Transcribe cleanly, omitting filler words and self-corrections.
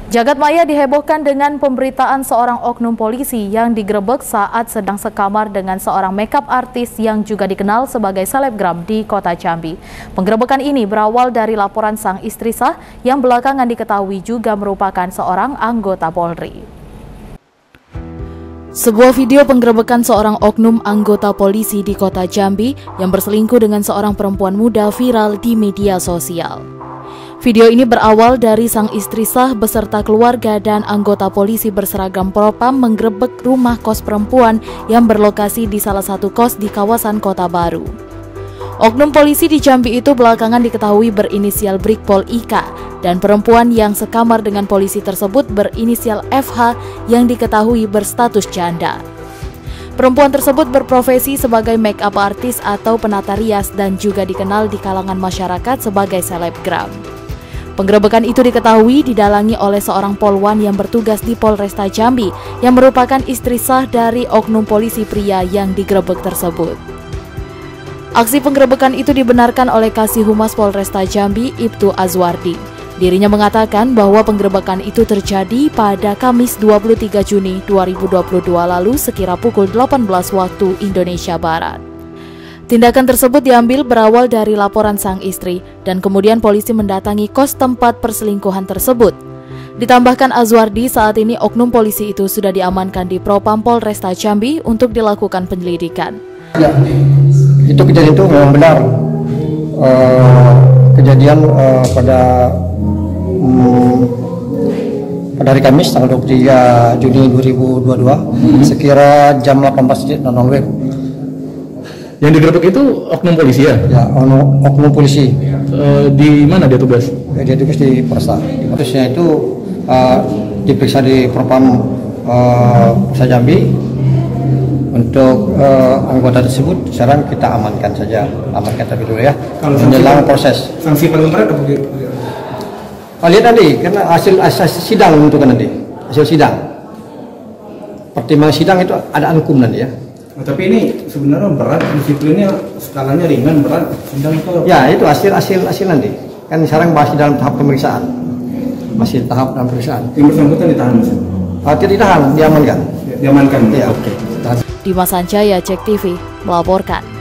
Jagat maya dihebohkan dengan pemberitaan seorang oknum polisi yang digerebek saat sedang sekamar dengan seorang makeup artis yang juga dikenal sebagai selebgram di kota Jambi. Penggerebekan ini berawal dari laporan sang istri sah yang belakangan diketahui juga merupakan seorang anggota Polri. Sebuah video penggerebekan seorang oknum anggota polisi di kota Jambi yang berselingkuh dengan seorang perempuan muda viral di media sosial. Video ini berawal dari sang istri sah beserta keluarga dan anggota polisi berseragam propam menggerebek rumah kos perempuan yang berlokasi di salah satu kos di kawasan Kota Baru. Oknum polisi di Jambi itu belakangan diketahui berinisial Brigpol Ika dan perempuan yang sekamar dengan polisi tersebut berinisial FH yang diketahui berstatus janda. Perempuan tersebut berprofesi sebagai make-up artis atau penata rias dan juga dikenal di kalangan masyarakat sebagai selebgram. Penggerebekan itu diketahui didalangi oleh seorang polwan yang bertugas di Polresta Jambi yang merupakan istri sah dari oknum polisi pria yang digerebek tersebut. Aksi penggerebekan itu dibenarkan oleh Kasih Humas Polresta Jambi, Ibtu Azwardi. Dirinya mengatakan bahwa penggerebekan itu terjadi pada Kamis 23 Juni 2022 lalu sekira pukul 18 waktu Indonesia Barat. Tindakan tersebut diambil berawal dari laporan sang istri dan kemudian polisi mendatangi kos tempat perselingkuhan tersebut. Ditambahkan Azwardi, saat ini oknum polisi itu sudah diamankan di Propam Polresta Jambi untuk dilakukan penyelidikan. Ya, itu kejadian itu memang benar. Kejadian pada hari Kamis tanggal 23 Juni 2022 sekira jam 18.00 WIB. Yang digerebek itu oknum polisi ya? Ya, oknum polisi. Di mana dia tugas? Dia tugas di Polresta. Kasusnya itu diperiksa di Propam Polresta Jambi. Untuk anggota tersebut, sekarang kita amankan saja, amankan tapi dulu ya. Kalau menjelang proses. Sanksi paling berat apa gitu? Lihat nanti, karena hasil sidang menentukan nanti, hasil sidang. Pertimbangan sidang itu ada hukum nanti ya. Tapi ini sebenarnya berat, disiplinnya skalanya ringan, berat, sedang itu. Ya, itu hasil nanti. Kan sekarang masih dalam tahap pemeriksaan. Masih tahap dalam pemeriksaan. Yang bersangkutan ditahan, Mas? Tidak ditahan, diamankan. Diamankan. Ya, oke. Dimas Sanjaya, Cek TV, melaporkan.